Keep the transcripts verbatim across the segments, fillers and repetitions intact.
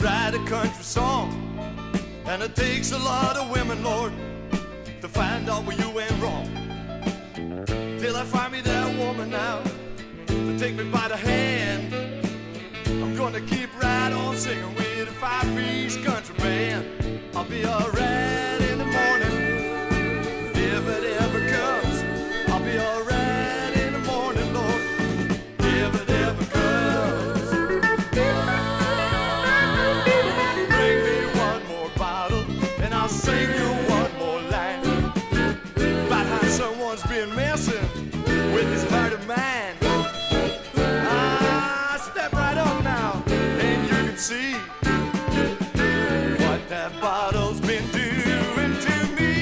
write a country song, and it takes a lot of women, Lord, to find out where you went wrong. Till I find me that woman now to take me by the hand. I'm gonna keep right on singing with a five-piece country band. I'll be alright in the morning if it ever comes. I'll be alright in the morning, Lord, if it ever comes. Bring me one more bottle and I'll sing you one more line about how someone's been messing with this heart of mine. Ah, step right up now and you can see what that bottle's been doing to me.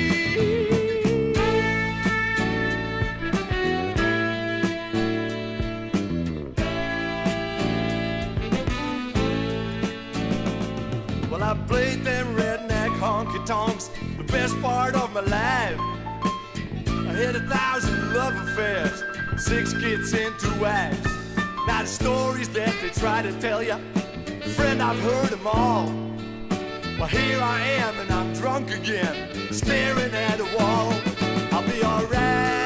Well, I played them redneck honky-tonks the best part of my life. I had a thousand love affairs, six kids and two wives. Now the stories that they try to tell you, friend, I've heard them all. Well, here I am and I'm drunk again, staring at a wall. I'll be alright